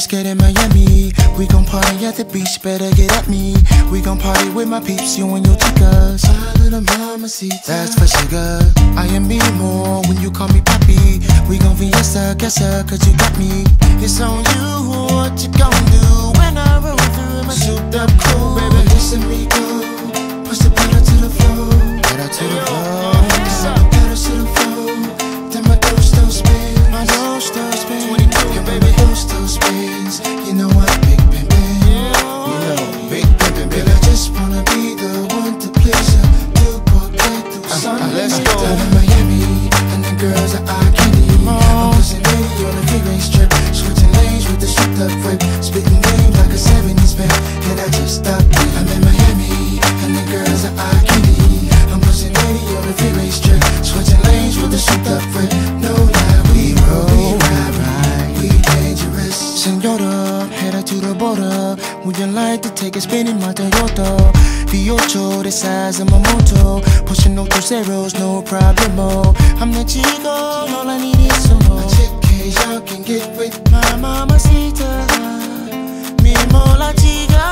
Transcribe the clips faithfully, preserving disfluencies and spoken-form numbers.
get in Miami. We gon' party at the beach, better get at me. We gon' party with my peeps, you and your chicas. My little mamacita, that's for sugar. I am me more when you call me papi. We gon' fiesta, casa, cause you got me. It's on you, what you gon' do when I roll through my souped up crew. Baby, listen me go, push the pedal to the floor. Pedal to the floor, pedal to the floor. Then my dough still spins, my dough still spins. twenty-two, baby, dough still spins. You know I'm big pimpin', you know big pimpin', baby. I just wanna be the one to please you. Do porque tu son. Let's go. Down in Miami, and the girls are eye candy. I'm pushing eighty on the freeway strip, switching lanes with the souped up whip, spitting game like a seventies band, and I just stopped. I'm in Miami, and the girls are eye candy. I'm pushing eighty on the freeway strip, switching lanes with the souped up whip. No lie, we roll, we ride, ride, we dangerous. Senora, headed to the border. Would you like to take a spin in my Toyota? V eight, the size of my moto. Pushing no two zeros, no problemo. I'm the chico, all I need is some more. A chick case y'all can get with my mamacita. Me more la chica.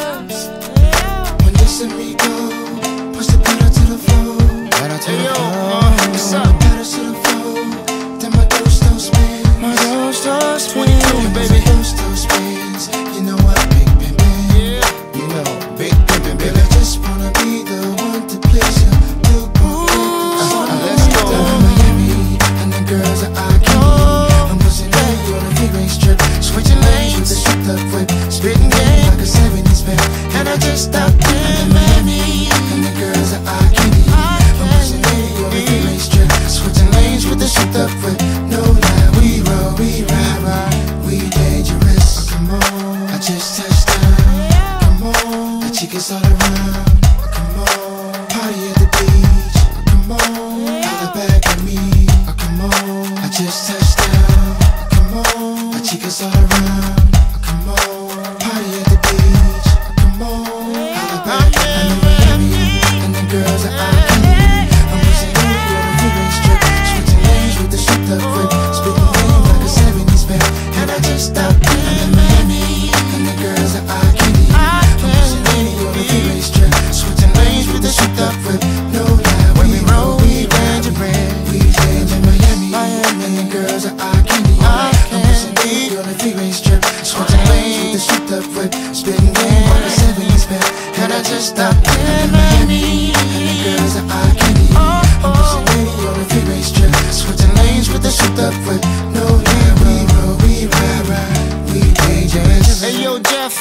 When this and me go, push the pedal to the floor. Pedal to the floor. What's up? Pedal to the floor. Then my dough still spins. My dough still spins. twenty-two, baby. My dough still spins. You know I'm big pimpin'. Yeah. You know, big pimpin', baby. I just wanna be the one to please you. Do uh, let's go. Down in Miami, and the girls are eye candy. I'm pushing eighty on the freeway strip, switching lanes with the souped up whip, spitting game like a seventies band, and I just stopped in Miami, and the girls are eye candy. I'm pushing eighty on the freeway strip, switching lanes with the souped up whip. No lie, we roll, we ride, ride, we dangerous. Oh, come on, I just touched down. Come on, the chicas all around. Oh, come on, party at the beach. Oh, come on, holla back at me. Oh, come on, I just touched down. Oh, come on, the chicas all around. Oh, come on, party at the beach. Oh, come on, holla back at me. I'm in Miami, and the girls are eye candy. I'm pushing eighty on the freeway strip, switching lanes with the souped up whip, spitting game like a seventies band, and I just stopped. I'm in Miami, and the girls are eye candy. I'm pushing eighty on the freeway strip, switching lanes with the souped up whip. No lie, when we roll, we dangerous. We dangerous in Miami, Miami, and the girls are eye candy. I'm pushing eighty on the freeway strip, switching lanes with the souped up whip, spitting game like a seventies band, and I just stopped. In Miami, and the girls are eye candy. I'm pushing eighty on the freeway strip, switching lanes with the souped up whip. No lie, we roll, we ride, ride, we dangerous. Hey yo, Jeff,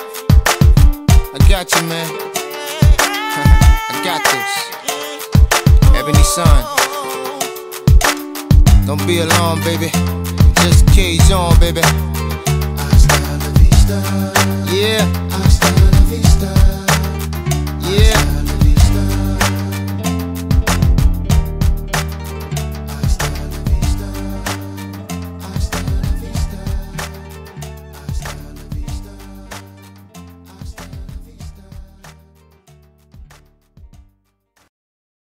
I got you, man. I got this. Ebony Sun, don't be alarmed, baby. Just K's on, baby. Yeah.